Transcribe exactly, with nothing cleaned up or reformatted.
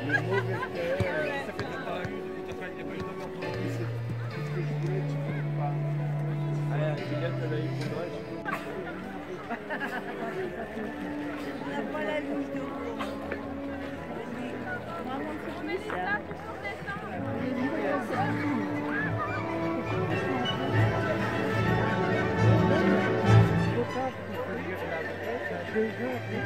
Le mauvais cœur. Ça fait pas eu, il n'y a pas eu de compromis. C'est ce que je voulais, tu ne peux pas. Allez, Juliette, elle a eu pour vrai. On n'a pas la louche de gros. Maman, c'est plus ça. Deux jours.